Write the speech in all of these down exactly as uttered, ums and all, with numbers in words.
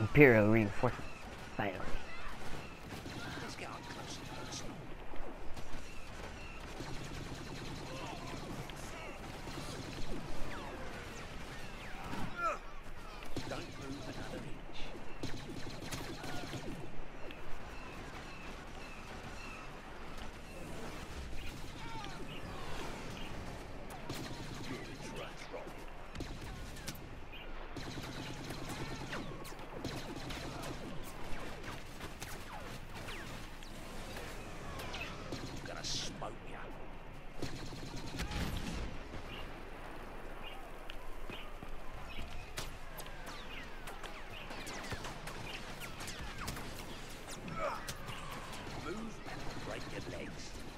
Imperial reinforcements, finally. Let's get up close and personal. Don't move another inch. Gonna smoke ya. Move and break your legs.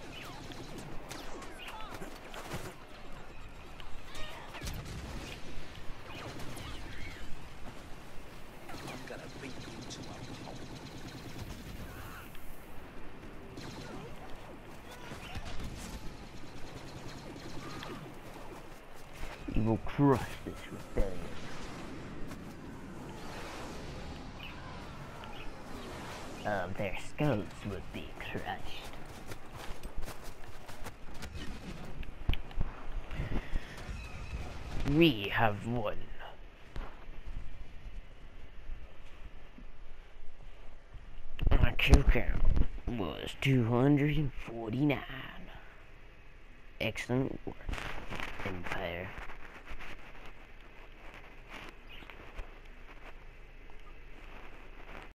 I'm gonna beat you to a pulp. You will crush this rebellion. Uh, their skulls would be crushed. We have won. Our kill count was two hundred forty-nine. Excellent work, Empire.